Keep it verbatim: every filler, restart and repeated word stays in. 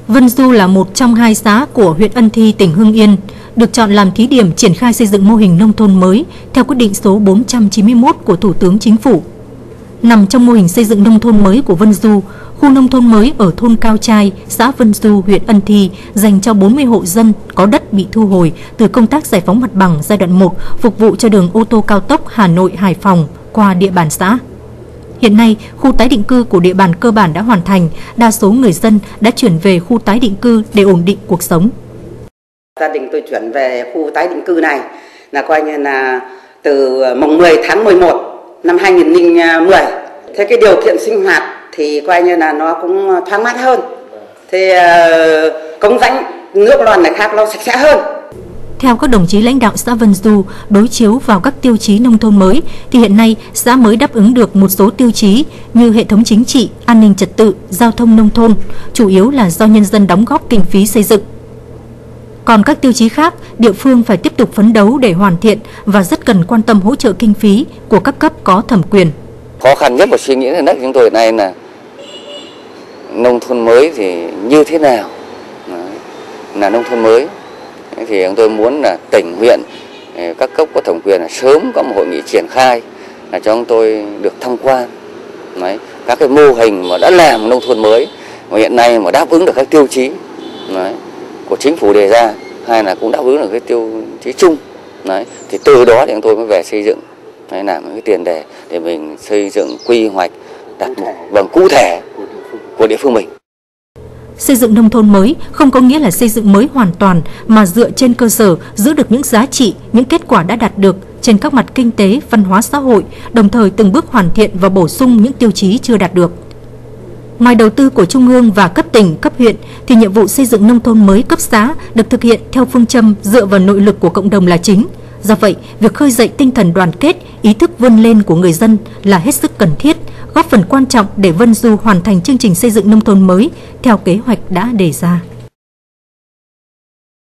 Vân Du là một trong hai xã của huyện Ân Thi, tỉnh Hưng Yên, được chọn làm thí điểm triển khai xây dựng mô hình nông thôn mới theo quyết định số bốn trăm chín mươi mốt của Thủ tướng Chính phủ. Nằm trong mô hình xây dựng nông thôn mới của Vân Du, khu nông thôn mới ở thôn Cao Trai, xã Vân Du, huyện Ân Thi dành cho bốn mươi hộ dân có đất bị thu hồi từ công tác giải phóng mặt bằng giai đoạn một phục vụ cho đường ô tô cao tốc Hà Nội - Hải Phòng qua địa bàn xã. Hiện nay, khu tái định cư của địa bàn cơ bản đã hoàn thành, đa số người dân đã chuyển về khu tái định cư để ổn định cuộc sống. Gia đình tôi chuyển về khu tái định cư này là coi như là từ mùng mười tháng mười một năm hai nghìn không trăm mười. Thế cái điều kiện sinh hoạt thì coi như là nó cũng thoáng mát hơn. Thế cống rãnh nước loàn này khác nó sạch sẽ hơn. Theo các đồng chí lãnh đạo xã Vân Du, đối chiếu vào các tiêu chí nông thôn mới, thì hiện nay xã mới đáp ứng được một số tiêu chí như hệ thống chính trị, an ninh trật tự, giao thông nông thôn, chủ yếu là do nhân dân đóng góp kinh phí xây dựng. Còn các tiêu chí khác, địa phương phải tiếp tục phấn đấu để hoàn thiện và rất cần quan tâm hỗ trợ kinh phí của các cấp có thẩm quyền. Khó khăn nhất và suy nghĩ của đất chúng tôi hiện nay là nông thôn mới thì như thế nào là nông thôn mới. Thì chúng tôi muốn là tỉnh, huyện, các cấp có thẩm quyền là sớm có một hội nghị triển khai là cho chúng tôi được tham quan. Đấy, các cái mô hình mà đã làm nông thôn mới mà hiện nay mà đáp ứng được các tiêu chí đấy, của chính phủ đề ra, hay là cũng đáp ứng được cái tiêu chí chung. Đấy, thì từ đó thì chúng tôi mới về xây dựng, đấy, làm cái tiền đề để mình xây dựng quy hoạch đặt một vâng cụ thể của địa phương mình. Xây dựng nông thôn mới không có nghĩa là xây dựng mới hoàn toàn, mà dựa trên cơ sở giữ được những giá trị, những kết quả đã đạt được trên các mặt kinh tế, văn hóa xã hội, đồng thời từng bước hoàn thiện và bổ sung những tiêu chí chưa đạt được. Ngoài đầu tư của Trung ương và cấp tỉnh, cấp huyện, thì nhiệm vụ xây dựng nông thôn mới cấp xã được thực hiện theo phương châm dựa vào nội lực của cộng đồng là chính. Do vậy, việc khơi dậy tinh thần đoàn kết, ý thức vươn lên của người dân là hết sức cần thiết, góp phần quan trọng để Vân Du hoàn thành chương trình xây dựng nông thôn mới theo kế hoạch đã đề ra.